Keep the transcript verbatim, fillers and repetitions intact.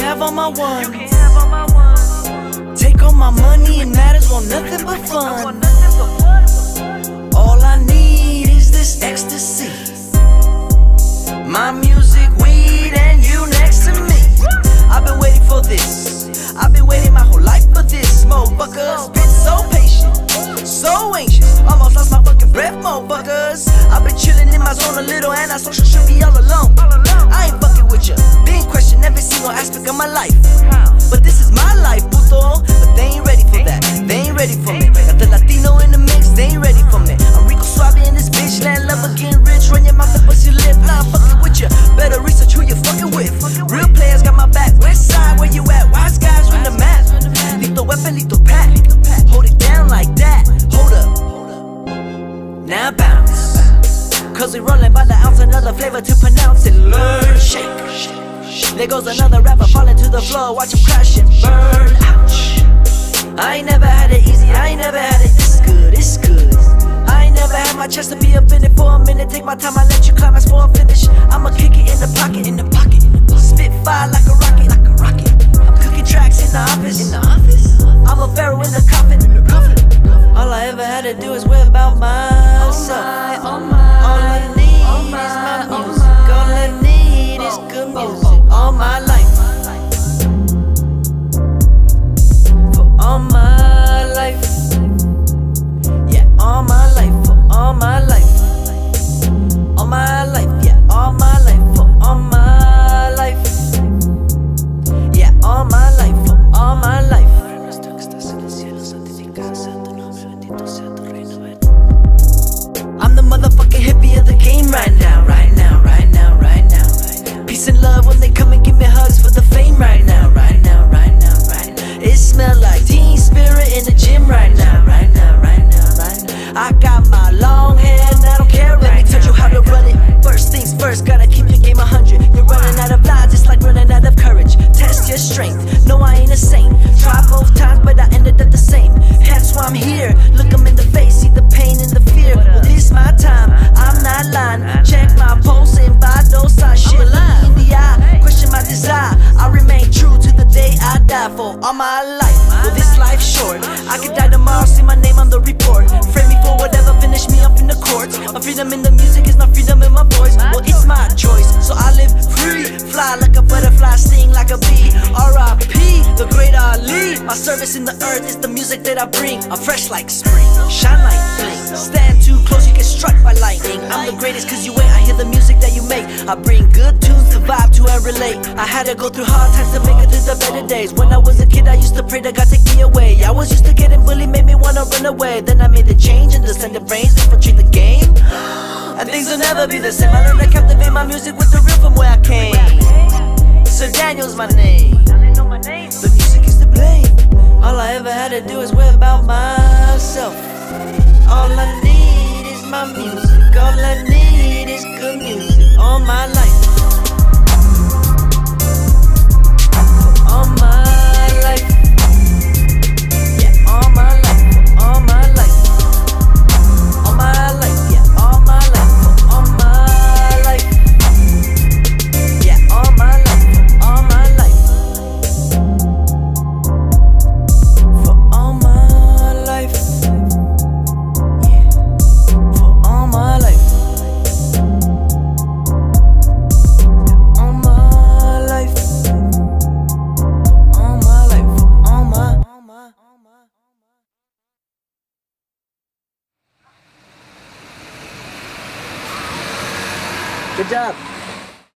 have all my ones. Take all my money and matters, want nothing but fun. All I need is this ecstasy. My music, weed, and you next to me. I've been waiting for this. I've been waiting my whole life for this. Motherfuckers, been so patient, so anxious, almost lost my fucking breath, motherfuckers. I've been chilling in my zone a little and I social should be all alone. I ain't fucking with ya, been questioning every single aspect of my life. But this is my life, puto. But they ain't ready for that, they ain't ready for me. Got the Latino in the mix, they ain't ready for me. I'm Rico Suave in this bitch, land lover getting rich. Run your mouth and bust your lip, nah, I'm fucking with ya. Better research who you fucking with. Real players got my back, west side, where you at? Wise guys run the map. Lito weapon, lito pack. Hold it down like that, hold up. Now bounce, cause we rollin' by the ounce, another flavor to pronounce and learn. Shake, there goes another rapper falling to the floor, watch him crash and burn. Ouch, I ain't never had it easy, I ain't never had it this good, it's good. I ain't never had my chance to be up in it for a minute. Take my time, I let you climax for a finish. I'ma kick it in the pocket, in the pocket. Spit fire like a rocket, like a rocket. I'm cooking tracks in the office, in the office. I'm a pharaoh in the coffin, in the coffin. All I ever had to do is worry about myself. Oh my, oh my, all I need oh is my, my oh music. my. All I need is good music. All my life, for all my life. Yeah, all my life, for all my life. All my life, yeah, all my life, for all my life. Yeah, all my life, for all my life. I'm the motherfucking hippie of the game right now, right now, right now, right now. Peace and love when they come and give me hugs for the fame right now, right now, right now, right now. It smell like teen spirit in the gym right now, right now, right now, right now. I got my long hair and I don't care. Let me teach you how to run it. First things first, gotta keep your game a hundred. You're running out of lies, it's like running out of courage. Test your strength, no I ain't a saint. Try both times but I ended up the same. Hence why I'm here, look 'em in the face, see the pain and the fear. Well this my time, I'm not lying. Check my pulse and vital signs. Shit, look me in the eye, question my desire. I remain true to the day I die for all my life. Well this life's short, I could die tomorrow, see my name on the report. Frame me for whatever, finish me up in the courts. My freedom in the music is my freedom in my voice. Well it's my choice, so I live free. Fly like a butterfly, sting like a bee. R I P, the great Ali. My service in the earth is the music that I bring. I'm fresh like spring, shine like bling. Stand too close, you get struck by lightning. I'm the greatest cause you ain't, I hear the music that you make. I bring good tunes to vibe to and relate. I had to go through hard times to make it through the better days. When I was a kid I used to pray that God take me away. I was used to getting bullied, made me wanna run away. Then I made the change and descended brains, infiltrate the game. And things will never be the same. I learned to captivate my music with the real from where I came. Sir Daniel's my name, the music is to blame. All I ever had to do is worry about myself. All I need is my music. All I need is good music. All my life, all my life. Yeah, all my life, all my life. All my life, yeah, all my life. All my life. Yeah, all my life, all my life. For all my life. Yeah, for all my life. All my life. For all my life. For all my. Good job.